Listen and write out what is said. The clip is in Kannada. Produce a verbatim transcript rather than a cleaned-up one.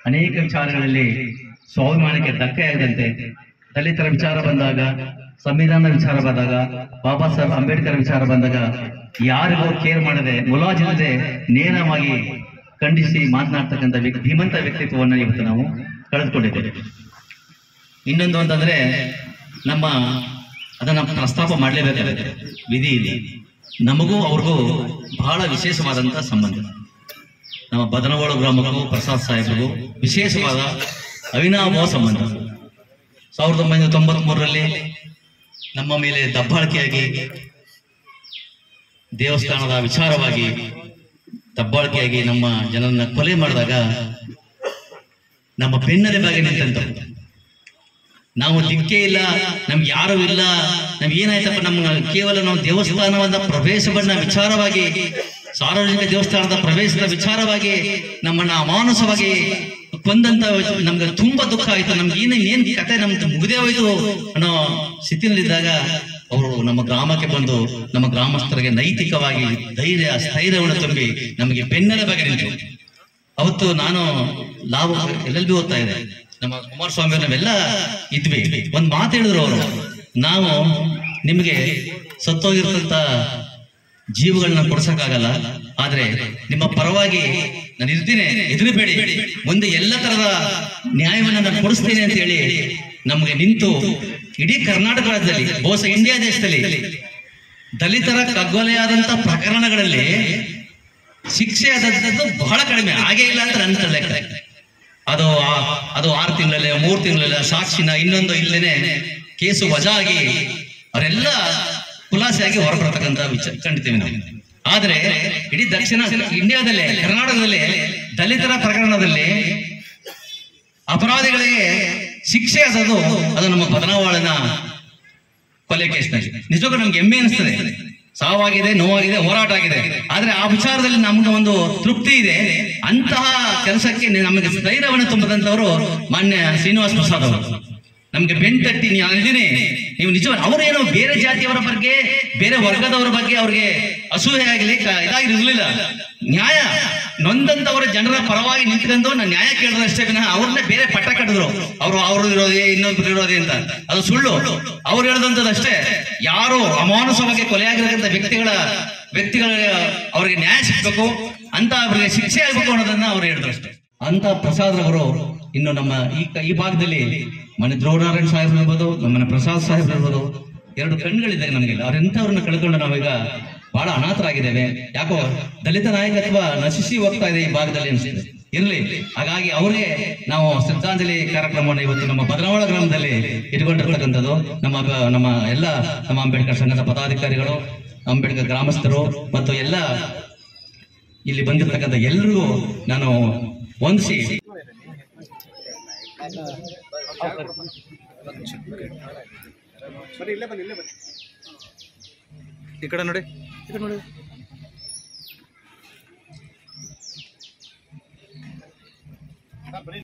ಅನೇಕ ವಿಚಾರಗಳಲ್ಲಿ ಸ್ವಾಭಿಮಾನಕ್ಕೆ ಧಕ್ಕೆಯಾಗದಂತೆ ದಲಿತರ ವಿಚಾರ ಬಂದಾಗ, ಸಂವಿಧಾನದ ವಿಚಾರ ಬಂದಾಗ, ಬಾಬಾ ಸಾಹೇಬ್ ಅಂಬೇಡ್ಕರ್ ವಿಚಾರ ಬಂದಾಗ ಯಾರಿಗೂ ಕೇರ್ ಮಾಡದೆ ಮುಲಾಜಿಲ್ಲದೆ ನೇರವಾಗಿ ಖಂಡಿಸಿ ಮಾತನಾಡ್ತಕ್ಕಂಥ ವ್ಯಕ್ತಿ ಧೀಮಂತ ವ್ಯಕ್ತಿತ್ವವನ್ನು ಇವತ್ತು ನಾವು ಕಳೆದುಕೊಂಡಿದ್ದೇವೆ. ಇನ್ನೊಂದು ಅಂತಂದ್ರೆ ನಮ್ಮ ಅದನ್ನ ಪ್ರಸ್ತಾಪ ಮಾಡಲೇಬೇಕಾಗುತ್ತೆ. ವಿಧಿ ಇಲ್ಲಿ ನಮಗೂ ಅವ್ರಿಗೂ ಬಹಳ ವಿಶೇಷವಾದಂತಹ ಸಂಬಂಧ. ನಮ್ಮ ಬದನಗೋಳ ಗ್ರಾಮಕ್ಕೂ ಪ್ರಸಾದ್ ಸಾಹೇಬ್ರಿಗೂ ವಿಶೇಷವಾದ ಅವಿನಾಭಾವ ಸಂಬಂಧ. ಸಾವಿರದ ಒಂಬೈನೂರ ತೊಂಬತ್ ಮೂರರಲ್ಲಿ ನಮ್ಮ ಮೇಲೆ ದಬ್ಬಾಳಿಕೆಯಾಗಿ ದೇವಸ್ಥಾನದ ವಿಚಾರವಾಗಿ ದಬ್ಬಾಳಿಕೆಯಾಗಿ ನಮ್ಮ ಜನರನ್ನ ಕೊಲೆ ಮಾಡಿದಾಗ ನಮ್ಮ ಬೆನ್ನೆಲುಬಾಗಿ ನಿಂತಂತ ನಾವು ದಿಕ್ಕೇ ಇಲ್ಲ, ನಮ್ಗೆ ಯಾರು ಇಲ್ಲ, ನಮ್ಗೆ ಏನಾಯ್ತಪ್ಪ, ನಮ್ಮ ಕೇವಲ ನಾವು ದೇವಸ್ಥಾನವಾದ ಪ್ರವೇಶವನ್ನ ವಿಚಾರವಾಗಿ, ಸಾರ್ವಜನಿಕ ದೇವಸ್ಥಾನದ ಪ್ರವೇಶದ ವಿಚಾರವಾಗಿ ನಮ್ಮನ್ನ ಅಮಾನುಷವಾಗಿ ಕೊಂದಂತ ನಮ್ಗೆ ತುಂಬಾ ದುಃಖ ಆಯ್ತು. ನಮ್ಗೆ ಏನ ಏನ್ ಕತೆ ನಮ್ಗೆ ಮುಗಿದೇ ಹೋಯ್ತು ಅನ್ನೋ ಸ್ಥಿತಿನಲ್ಲಿದ್ದಾಗ ಅವರು ನಮ್ಮ ಗ್ರಾಮಕ್ಕೆ ಬಂದು ನಮ್ಮ ಗ್ರಾಮಸ್ಥರಿಗೆ ನೈತಿಕವಾಗಿ ಧೈರ್ಯ ಸ್ಥೈರ್ಯವನ್ನು ತುಂಬಿ ನಮಗೆ ಬೆನ್ನೆಲುಬಾಗಿ ನಿಂತು. ಅವತ್ತು ನಾನು ಲಾಭ ಎಲ್ ಎಲ್ ಬಿ ಓದ್ತಾ ಇದೆ, ನಮ್ಮ ಕುಮಾರಸ್ವಾಮಿ ನಾವೆಲ್ಲ ಇದ್ವಿ. ಒಂದ್ ಮಾತು ಹೇಳಿದ್ರು ಅವರು, ನಾವು ನಿಮಗೆ ಸತ್ತೋಗಿರ್ತಂತ ಜೀವಗಳನ್ನ ಕೊಡ್ಸಕ್ಕಾಗಲ್ಲ, ಆದ್ರೆ ನಿಮ್ಮ ಪರವಾಗಿ ನಾನು ಇರ್ತೀನಿ, ಎದುರುಬೇಡಿ, ಮುಂದೆ ಎಲ್ಲ ತರದ ನ್ಯಾಯವನ್ನ ನಾನು ಕೊಡಿಸ್ತೇನೆ ಅಂತ ಹೇಳಿ ನಮಗೆ ನಿಂತು ಇಡೀ ಕರ್ನಾಟಕ ರಾಜ್ಯದಲ್ಲಿ, ಬಹುಶಃ ಇಂಡಿಯಾ ದೇಶದಲ್ಲಿ ದಲಿತರ ಕಗ್ಗೊಲೆಯಾದಂತ ಪ್ರಕರಣಗಳಲ್ಲಿ ಶಿಕ್ಷೆ ಆದದ್ದು ಬಹಳ ಕಡಿಮೆ, ಹಾಗೆ ಇಲ್ಲ ಅಂತ ನನ್ನ ಲೆಕ್ಕ. ಅದು ಅದು ಆರು ತಿಂಗಳಲ್ಲೇ ಮೂರು ತಿಂಗಳಲ್ಲ ಸಾಕ್ಷಿನ ಇನ್ನೊಂದು ಇಲ್ಲೇನೆ ಕೇಸು ವಜಾ ಆಗಿ ಅವರೆಲ್ಲ ಖುಲಾಸೆಯಾಗಿ ಹೊರಬರತಕ್ಕಂತ ವಿಚಾರ ಕಂಡಿದ್ದೀವಿ ನಾವು. ಆದ್ರೆ ಇಡೀ ದಕ್ಷಿಣ ಇಂಡಿಯಾದಲ್ಲೇ, ಕರ್ನಾಟಕದಲ್ಲಿ ದಲಿತರ ಪ್ರಕರಣದಲ್ಲಿ ಅಪರಾಧಿಗಳಿಗೆ ಶಿಕ್ಷೆ ಆದದ್ದು ಅದು ನಮ್ಮ ಬದನಾವಳಿನ ಕೊಲೆ ಕೇಸ್ನಲ್ಲಿ. ನಿಜಕ್ಕೂ ನಮ್ಗೆ ಹೆಮ್ಮೆ ಅನಿಸ್ತದೆ. ಸಾವಾಗಿದೆ, ನೋವಾಗಿದೆ, ಹೋರಾಟ ಆಗಿದೆ, ಆದ್ರೆ ಆ ವಿಚಾರದಲ್ಲಿ ನಮ್ಗೆ ಒಂದು ತೃಪ್ತಿ ಇದೆ. ಅಂತಹ ಕೆಲಸಕ್ಕೆ ನಮಗೆ ಧೈರ್ಯವನ್ನು ತುಂಬದಂತವರು ಮಾನ್ಯ ಶ್ರೀನಿವಾಸ್ ಪ್ರಸಾದ್ ಅವರು ನಮ್ಗೆ ಬೆಂಟಟ್ಟಿ ನೀವು ಅಂದಿನಿ, ನೀವು ನಿಜವಾಗಿ ಅವರೇನೋ ಬೇರೆ ಜಾತಿಯವರ ಬಗ್ಗೆ, ಬೇರೆ ವರ್ಗದವರ ಬಗ್ಗೆ ಅವ್ರಿಗೆ ಅಸೂಹೆ ಆಗಲಿ ಇದಾಗಿರ್ಲಿಲ್ಲ. ನ್ಯಾಯ ನೊಂದಂತವರ ಜನರ ಪರವಾಗಿ ನಿಂತ್ಕೊಂಡು ನಾನು ನ್ಯಾಯ ಕೇಳಿದಷ್ಟೇ ವಿನಃ ಅವ್ರನ್ನೇ ಬೇರೆ ಪಟ್ಟ ಕಟ್ಟಿದ್ರು. ಅವರು ಅವ್ರದ್ದು ಇರೋದೇ ಇನ್ನೊಬ್ರು ಇರೋದೇ ಅಂತ, ಅದು ಸುಳ್ಳು. ಅವ್ರು ಹೇಳಿದಂಥದ್ದಷ್ಟೇ, ಯಾರು ಅಮಾನುಷವಾಗಿ ಕೊಲೆಯಾಗಿರತಕ್ಕಂಥ ವ್ಯಕ್ತಿಗಳ ವ್ಯಕ್ತಿಗಳ ಅವ್ರಿಗೆ ನ್ಯಾಯ ಸಿಗ್ಬೇಕು ಅಂತ, ಅವ್ರಿಗೆ ಶಿಕ್ಷೆ ಆಗ್ಬೇಕು ಅನ್ನೋದನ್ನ ಅವ್ರು ಹೇಳಿದ್ರು ಅಷ್ಟೇ. ಅಂತ ಪ್ರಸಾದ್ ಅವರು ಇನ್ನು ನಮ್ಮ ಈ ಈ ಭಾಗದಲ್ಲಿ ಮನೆ ಧ್ರುವನಾರಾಯಣ ಸಾಹೇಬ್ ಇರ್ಬೋದು, ನಮ್ಮನೆ ಪ್ರಸಾದ್ ಸಾಹೇಬ್ ಇರ್ಬೋದು, ಎರಡು ಕಣ್ಗಳಿದೆ ನಮಗೆಲ್ಲ. ಅವ್ರೆಂಥವ್ರನ್ನ ಕಳ್ಕೊಂಡು ನಾವೀಗ ಬಹಳ ಅನಾಥರಾಗಿದ್ದೇವೆ. ಯಾಕೋ ದಲಿತ ನಾಯಕತ್ವ ನಶಿಸಿ ಹೋಗ್ತಾ ಇದೆ ಈ ಭಾಗದಲ್ಲಿ ಅನಿಸ್ತದೆ. ಇರ್ಲಿ, ಹಾಗಾಗಿ ಅವ್ರಿಗೆ ನಾವು ಶ್ರದ್ಧಾಂಜಲಿ ಕಾರ್ಯಕ್ರಮವನ್ನು ಇವತ್ತು ನಮ್ಮ ಬದನಾವಳ ಗ್ರಾಮದಲ್ಲಿ ಇಟ್ಕೊಂಡಿರ್ತಕ್ಕಂಥದ್ದು. ನಮ್ಮ ನಮ್ಮ ಎಲ್ಲ ನಮ್ಮ ಅಂಬೇಡ್ಕರ್ ಸಂಘದ ಪದಾಧಿಕಾರಿಗಳು, ಅಂಬೇಡ್ಕರ್ ಗ್ರಾಮಸ್ಥರು ಮತ್ತು ಎಲ್ಲ ಇಲ್ಲಿ ಬಂದಿರತಕ್ಕಂಥ ಎಲ್ಲರಿಗೂ ನಾನು ವಂದಿಸಿ ಈ ಕಡೆ ನೋಡಿ, ಈ ಕಡೆ ನೋಡಿ.